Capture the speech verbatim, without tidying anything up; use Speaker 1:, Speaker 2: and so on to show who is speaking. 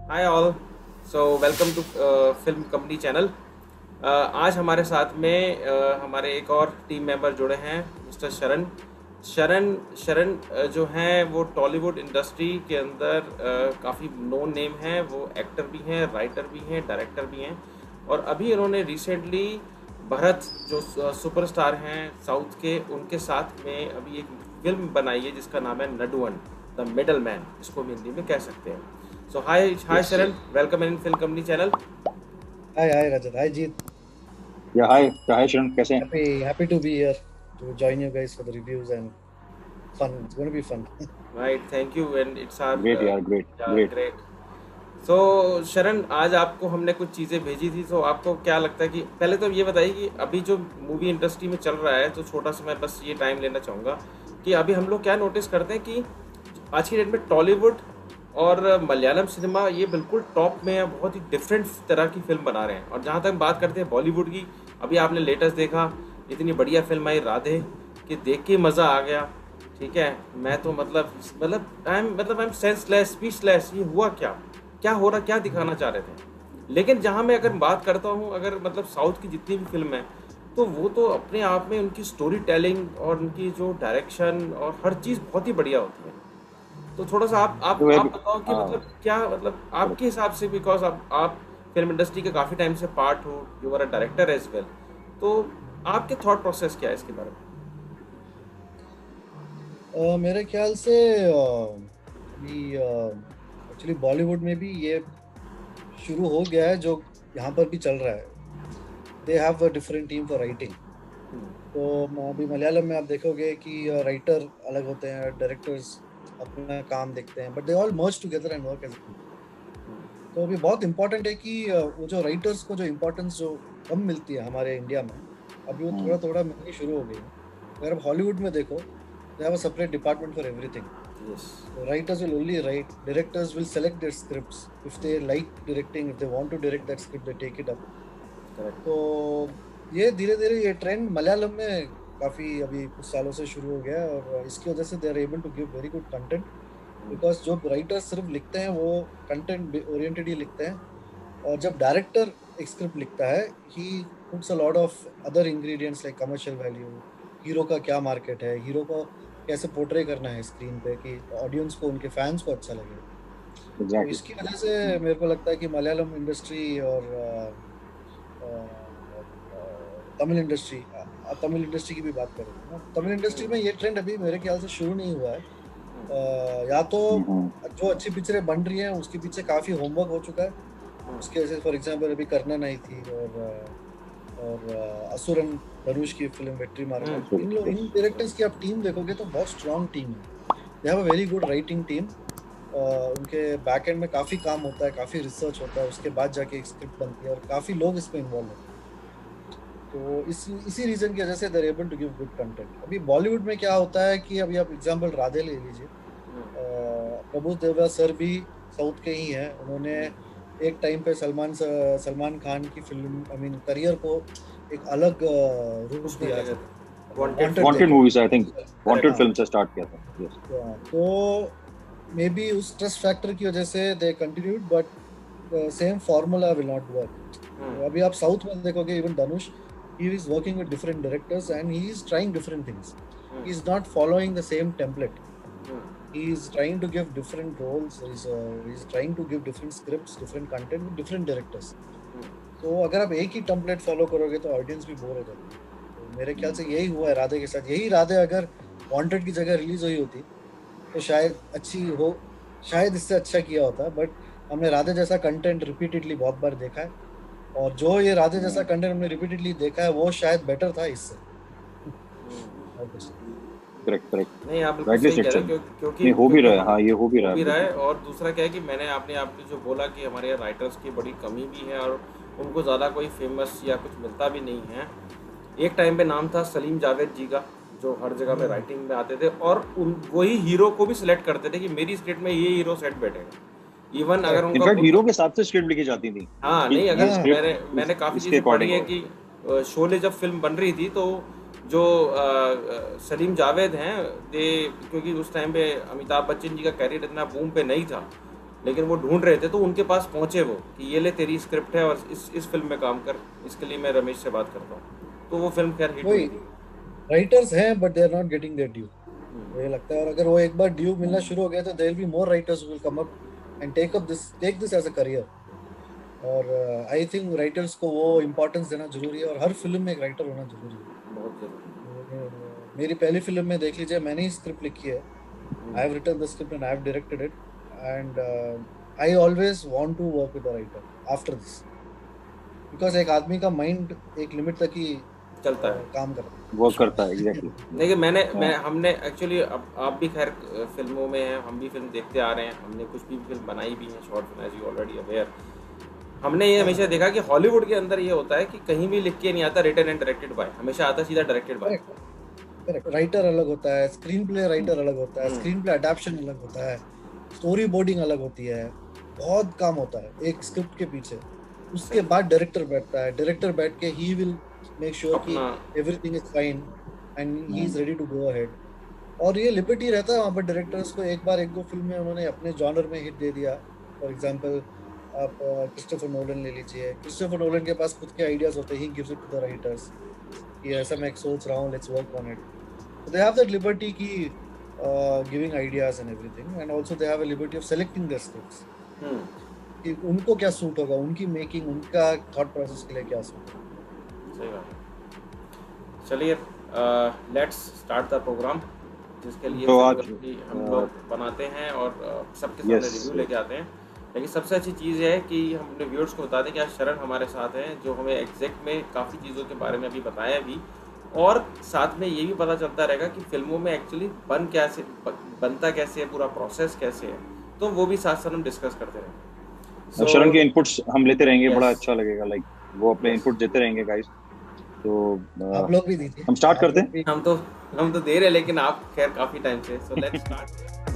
Speaker 1: Hi all. So welcome to film company channel. आज हमारे साथ में uh, हमारे एक और टीम मेंबर जुड़े हैं, मिस्टर शरण। शरण शरण uh, जो हैं वो टॉलीवुड इंडस्ट्री के अंदर uh, काफ़ी नोन नेम हैं। वो एक्टर भी हैं, राइटर भी हैं, डायरेक्टर भी हैं। और अभी इन्होंने रिसेंटली भरत जो सुपरस्टार हैं साउथ के, उनके साथ में अभी एक फिल्म बनाई है जिसका नाम है नडुअन द मिडल मैन, इसको हम हिंदी में कह सकते हैं। So hi, hi
Speaker 2: Yes.
Speaker 1: Sharan, welcome in Film Company channel.
Speaker 3: Hi, hi Rajat. Hi Jeet.
Speaker 2: Yeah, hi. Yeah, hi, Sharon. कैसे हैं?
Speaker 3: Happy, happy to be here to join you guys for the reviews and fun. It's going to be fun.
Speaker 1: Right, thank you and it's our
Speaker 2: Great
Speaker 1: uh,
Speaker 2: यार, great,
Speaker 1: yeah,
Speaker 2: great.
Speaker 1: great. So शरण, आज आपको हमने कुछ चीज़ें भेजी थी, तो आपको क्या लगता है कि पहले तो ये बताइए कि अभी जो मूवी इंडस्ट्री में चल रहा है, तो छोटा सा मैं बस ये टाइम लेना चाहूँगा कि अभी हम लोग क्या नोटिस करते हैं कि आज की डेट में टॉलीवुड और मलयालम सिनेमा ये बिल्कुल टॉप में है, बहुत ही डिफरेंट तरह की फिल्म बना रहे हैं। और जहाँ तक बात करते हैं बॉलीवुड की, अभी आपने लेटेस्ट देखा, इतनी बढ़िया फिल्म आई राधे, कि देख के मज़ा आ गया। ठीक है, मैं तो मतलब मतलब आई एम मतलब आई एम सेंसलेस, स्पीचलेस, ये हुआ क्या, क्या हो रहा, क्या दिखाना चाह रहे थे। लेकिन जहाँ मैं अगर बात करता हूँ, अगर मतलब साउथ की जितनी भी फिल्म है, तो वो तो अपने आप में उनकी स्टोरी टेलिंग और उनकी जो डायरेक्शन और हर चीज़ बहुत ही बढ़िया होती है। तो थोड़ा सा आप आप
Speaker 2: तो मैं
Speaker 1: आप
Speaker 2: भी
Speaker 1: बताओ कि
Speaker 2: हाँ,
Speaker 1: मतलब क्या, मतलब
Speaker 2: correct.
Speaker 1: आपके हिसाब से, बिकॉज आप आप फिल्म इंडस्ट्री के काफ़ी टाइम से पार्ट हो, you are a director as well, तो आपके थॉट प्रोसेस क्या है इसके बारे में?
Speaker 3: uh, मेरे ख्याल से uh, अभी एक्चुअली बॉलीवुड में भी ये शुरू हो गया है, जो यहाँ पर भी चल रहा है। They have a different team for writing. तो अभी मलयालम में आप देखोगे कि राइटर अलग होते हैं, डायरेक्टर्स अपना काम देखते हैं, but they all merge together and work as a team. तो अभी बहुत इंपॉर्टेंट है कि वो जो राइटर्स को जो इम्पोर्टेंस जो कम मिलती है हमारे इंडिया में, अभी वो थोड़ा थोड़ा मिलनी शुरू हो गई है। अगर आप हॉलीवुड में देखो, they have a separate department for everything.
Speaker 1: Yes.
Speaker 3: Writers will only write, directors will select their scripts. If they like directing, if they want to direct that script, they take it up.
Speaker 1: Correct.
Speaker 3: तो ये धीरे धीरे ये trend Malayalam में काफ़ी अभी कुछ सालों से शुरू हो गया है, और इसकी वजह से they are able to give very good content. Because जो राइटर्स सिर्फ लिखते हैं वो कंटेंट ओरिएंटेड ही लिखते हैं, और जब डायरेक्टर एक स्क्रिप्ट लिखता है, he puts a lot of other ingredients like commercial value, hero का क्या मार्केट है, हीरो को कैसे पोर्ट्रे करना है स्क्रीन पे कि ऑडियंस को, उनके फैंस को अच्छा लगे। तो
Speaker 2: Exactly.
Speaker 3: इसकी वजह से मेरे को लगता है कि मलयालम इंडस्ट्री और uh, uh, uh, Tamil industry, Tamil industry की भी बात करें ना, तमिल इंडस्ट्री में ये ट्रेंड अभी मेरे ख्याल से शुरू नहीं हुआ है। अ, या तो
Speaker 2: हम्म,
Speaker 3: जो अच्छी पिक्चरें बन रही हैं उसके पीछे काफ़ी होमवर्क हो चुका है। उसके वजह से फॉर एग्जांपल अभी कर्णन आई थी, और अ, और अ, असुरन, धनुष की फिल्म वेट्रीमारन, इन लोग, इन
Speaker 2: yes.
Speaker 3: डायरेक्टर्स की आप टीम देखोगे तो बहुत स्ट्रांग टीम है। They have a very good writing team. उनके बैक एंड में काफ़ी काम होता है, काफ़ी रिसर्च होता है, उसके बाद जाके एक स्क्रिप्ट बनती है, और काफ़ी लोग इसमें इन्वॉल्व होते हैं। तो इस इसी रीजन की वजह से they able to give good content. अभी बॉलीवुड में क्या होता है कि अभी आप एग्जांपल राधे ले लीजिए। अ, प्रभु देवा सर भी साउथ के ही हैं। उन्होंने एक टाइम पे सलमान स- सलमान खान की फिल्म, आई मीन करियर को एक अलग अ, रूप
Speaker 1: उसमें
Speaker 3: दिया
Speaker 1: ले गए
Speaker 3: था,
Speaker 1: थे वांटेड
Speaker 3: वांटेड
Speaker 1: फिल्म।
Speaker 2: Wanted
Speaker 3: लेके।
Speaker 2: movies, I think.
Speaker 1: Correct.
Speaker 2: Wanted
Speaker 3: हाँ,
Speaker 2: film से start किया था. Yes.
Speaker 3: हाँ, तो मे बी उस ट्रस्ट फैक्टर की वजह से they continued, but same formula will not work. तो अभी आप साउथ में देखोगे, even Dhanush, he is working with different directors and he is trying different things. He is not following the same template. He is trying to give different roles. He's uh, he's trying to give different scripts, different content with different directors. तो अगर आप एक ही template follow करोगे तो audience भी bore हो जाती है। तो मेरे ख्याल से यही हुआ है राधे के साथ। यही राधे अगर वांटेड की जगह रिलीज हुई होती तो शायद अच्छी हो, शायद इससे अच्छा किया होता। बट हमने राधे जैसा कंटेंट रिपीटेडली बहुत बार देखा है, और जो ये राधे जैसा कंटेंट हमने रिपीटेडली देखा है वो शायद बेटर था इससे। और कुछ नहीं।
Speaker 2: Correct, correct.
Speaker 1: नहीं, आप बिल्कुल
Speaker 2: Rightly
Speaker 1: सही
Speaker 2: said,
Speaker 1: कह रहे हो,
Speaker 2: Sharon.
Speaker 1: क्यों- क्योंकि
Speaker 2: नहीं हो भी
Speaker 1: क्योंकि
Speaker 2: रहा है,
Speaker 1: हम
Speaker 2: हाँ ये हो भी
Speaker 1: हो
Speaker 2: रहा है
Speaker 1: भी रहा है।
Speaker 2: बिल्कुल.
Speaker 1: और दूसरा क्या है कि मैंने आपने आपने जो बोला कि हमारे यहाँ राइटर्स की बड़ी कमी भी है, और उनको ज़्यादा कोई फेमस या कुछ मिलता भी नहीं है। एक टाइम पे नाम था सलीम जावेद जी का, जो हर जगह पे
Speaker 3: हम्म,
Speaker 1: राइटिंग में आते थे, और उन वही हीरो को भी सिलेक्ट करते थे कि मेरी स्क्रिप्ट में ये हीरो सेट बैठेगा। इवन अगर
Speaker 3: करेक्ट।
Speaker 1: उनका
Speaker 2: इनफैक्ट
Speaker 1: उनका
Speaker 2: हीरो के हिसाब से स्क्रिप्ट लिखी जाती थी
Speaker 1: हाँ,
Speaker 2: कि
Speaker 1: नहीं,
Speaker 2: ये
Speaker 1: अगर
Speaker 3: हाँ,
Speaker 2: स्क्रिप्ट
Speaker 1: मैंने
Speaker 2: इस,
Speaker 1: मैंने काफ़ी
Speaker 2: इसके
Speaker 1: चीज़ें पढ़ी
Speaker 2: अकॉर्डिंग
Speaker 1: है
Speaker 2: हो.
Speaker 1: कि अ, शोले जब फिल्म बन रही थी, तो जो अ, अ, सलीम जावेद हैं, दे, क्योंकि उस टाइम पे अमिताभ बच्चन जी का कैरियर इतना बूम पे नहीं था, लेकिन वो ढूंढ रहे थे तो उनके पास पहुंचे वो कि ये ले तेरी स्क्रिप्ट है और इस इस फिल्म में काम कर, इसके लिए मैं रमेश से बात करता हूँ। तो वो फिल्म खैर हिट हुई थी।
Speaker 3: राइटर्स हैं but they are not getting their due, मुझे लगता है। और अगर वो एक बार ड्यू मिलना शुरू हो गया तो there will be more writers who will come up and take up this take this as a career. और आई थिंक राइटर्स को वो इम्पोर्टेंस देना जरूरी है और हर फिल्म में एक राइटर होना जरूरी है,
Speaker 1: बहुत जरूरी।
Speaker 3: मेरी पहली फिल्म में देख लीजिए, मैंने ही स्क्रिप्ट लिखी है, I have written the script and I have directed it and I always want to work with a writer after this, because एक आदमी का माइंड एक लिमिट तक ही
Speaker 1: चलता है,
Speaker 3: काम करता है,
Speaker 2: वर्क करता है। एग्जैक्टली।
Speaker 1: देखिए मैंने मैं हमने एक्चुअली अब आप भी खैर फिल्मों में हैं, हम भी फिल्म देखते आ रहे हैं, हमने कुछ भी फिल्म बनाई भी है, short film, as you already aware. हमने ये हमेशा देखा कि हॉलीवुड के अंदर ये होता है कि कहीं भी लिख के नहीं आता रिटन एंड डायरेक्टेड बाय, हमेशा आता सीधा डायरेक्टेड बाय।
Speaker 3: करेक्ट, राइटर अलग होता है, स्क्रीन प्ले राइटर अलग होता है, स्क्रीन प्ले अडैप्शन अलग होता है, स्टोरी बोर्डिंग अलग होती है, बहुत काम होता है एक स्क्रिप्ट के पीछे। उसके बाद डायरेक्टर बैठता है, डायरेक्टर बैठ के ही विल मेक श्योर कि everything is fine and he is ready to go ahead. और ये लिबर्टी रहता है वहाँ पर डायरेक्टर्स को, एक बार एक दो फिल्म में उन्होंने अपने जॉनर में हिट दे दिया। फॉर एग्जांपल आप क्रिस्टोफर नोलन ले लीजिए, क्रिस्टोफर नोलन के पास खुद के आइडियाज होते हैं, he gives it to the writers कि ऐसा मैं एक सोच रहा हूँ, let's work on it. They have that liberty की giving ideas and everything, and also they have a liberty of selecting their scripts कि उनको क्या सूट होगा, उनकी मेकिंग, उनका थॉट प्रोसेस के लिए क्या सूट होगा।
Speaker 1: सही बात है। चलिए लेट्स स्टार्ट द प्रोग्राम, जिसके लिए
Speaker 2: तो आज
Speaker 1: हम लोग बनाते हैं और uh, सबके सामने रिव्यू लेके आते हैं। लेकिन सबसे अच्छी चीज़ है कि हम अपने व्यूअर्स को बता दें कि आज शरण हमारे साथ हैं, जो हमें एग्जैक्ट में काफ़ी चीज़ों के बारे में अभी बताया भी, और साथ में ये भी पता चलता रहेगा कि फिल्मों में एक्चुअली बन कैसे बनता कैसे है, पूरा प्रोसेस कैसे है, तो वो भी साथ साथ हम डिस्कस करते रहेंगे।
Speaker 2: so, शरण के इनपुट्स हम लेते रहेंगे, बड़ा अच्छा लगेगा, लाइक वो अपने इनपुट देते रहेंगे गाइस। तो
Speaker 3: आप लोग भी दीजिए,
Speaker 2: हम स्टार्ट करते हैं।
Speaker 1: हम तो हम तो दे रहे हैं, लेकिन आप खैर काफ़ी टाइम से, सो लेट्स स्टार्ट।